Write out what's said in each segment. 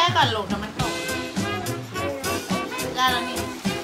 ก่อนลูกเดี๋ยวมันตกได้แล้วนี่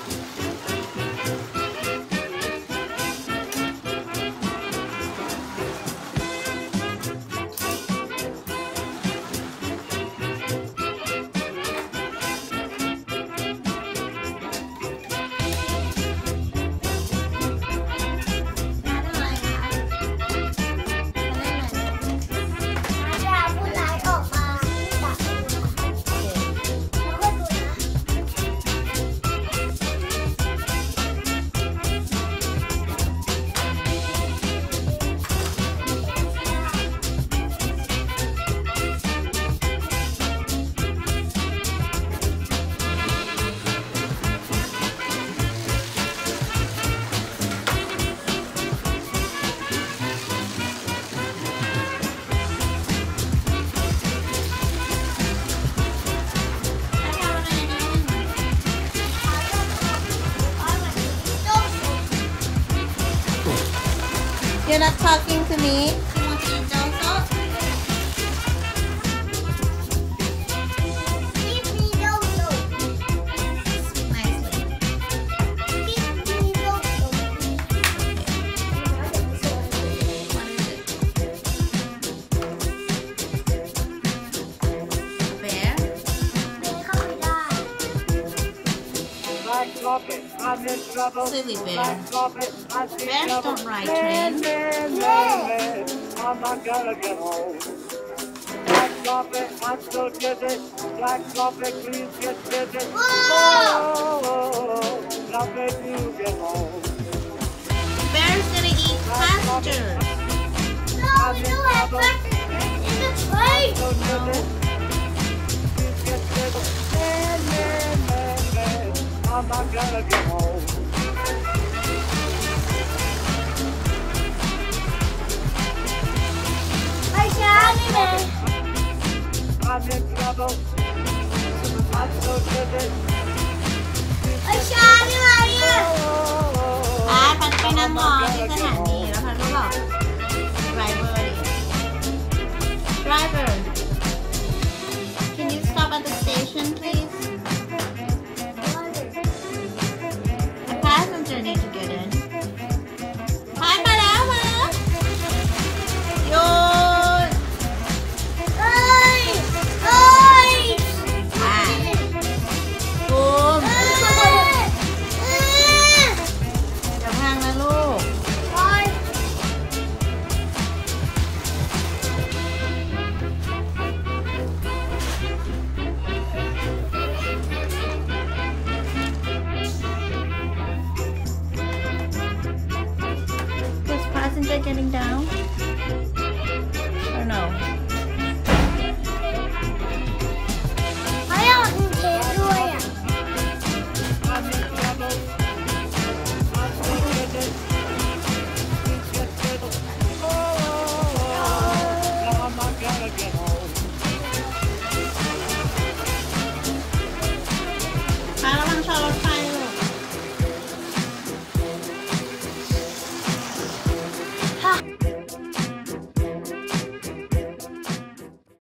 You're not talking to me. You want to eat also? Give me also. Nicely. Give me also. What is it? Bear? Black carpet, I'm in trouble. Silly bear. Black carpet, I'm in Bears trouble. don't ride trains. Man, I'm not gonna get home. Black carpet, I'm so dizzy. Black carpet, please get busy. Oh, now make you get home. Bear's gonna eat pasture. No, we don't have breakfast in the train. So dizzy. Please get busy. Man, I'm not gonna get home. I can't even. I'm in trouble. I'm so dizzy. I can't even. พัดไปนั่งรอที่สถานีแล้วพัดก็บอก driver ดิ driver can you stop at the station please the passenger need to get in พัดมาแล้วหยุด Oi! Oi! อ่ะบูมอย่าพังนะลูก Oi! Is passenger getting down? Or no?